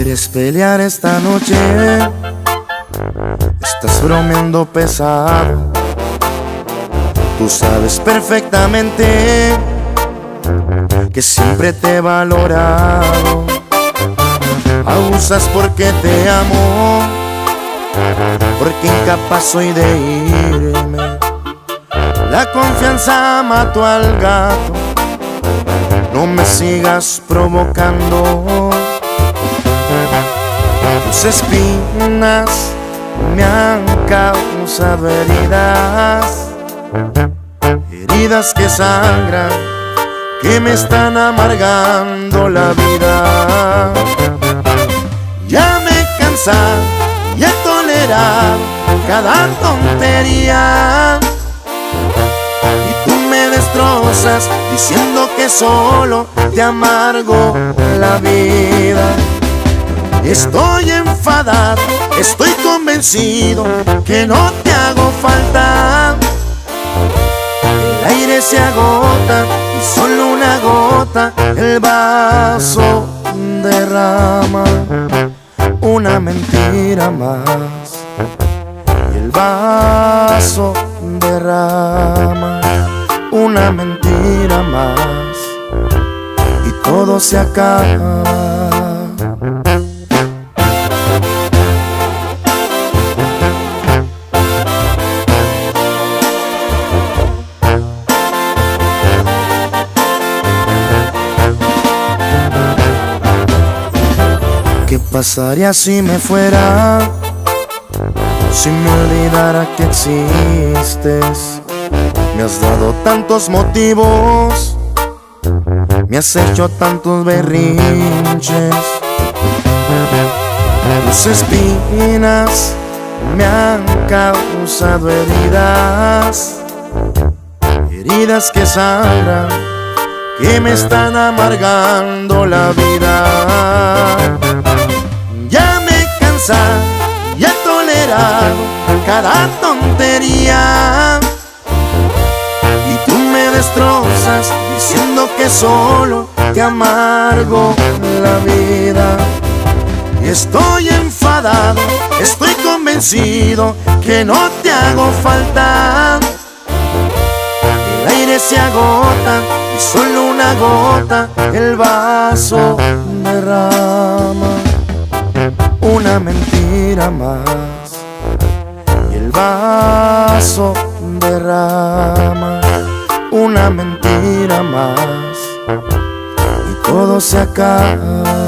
¿Quieres pelear esta noche? Estás bromeando pesado. Tú sabes perfectamente que siempre te he valorado. Abusas porque te amo, porque incapaz soy de irme. La confianza mató al gato. No me sigas provocando. Tus espinas me han causado heridas, heridas que sangran, que me están amargando la vida. Ya me he cansado y he tolerado cada tontería, y tú me destrozas diciendo que solo te amargo la vida. Estoy enfadado, estoy convencido que no te hago falta. El aire se agota y solo una gota el vaso derrama. Una mentira más y el vaso derrama. Una mentira más y todo se acaba. ¿Qué pasaría si me fuera? Si me olvidara que existes. Me has dado tantos motivos, me has hecho tantos berrinches. Tus espinas me han causado heridas, heridas que sangran, que me están amargando la vida. Ya me he cansado y he tolerado cada tontería, y tú me destrozas diciendo que solo te amargo la vida. Y estoy enfadado, estoy convencido que no te hago falta. El aire se agota y solo una gota el vaso derrama. Una mentira más y el vaso derrama. Una mentira más y todo se acaba.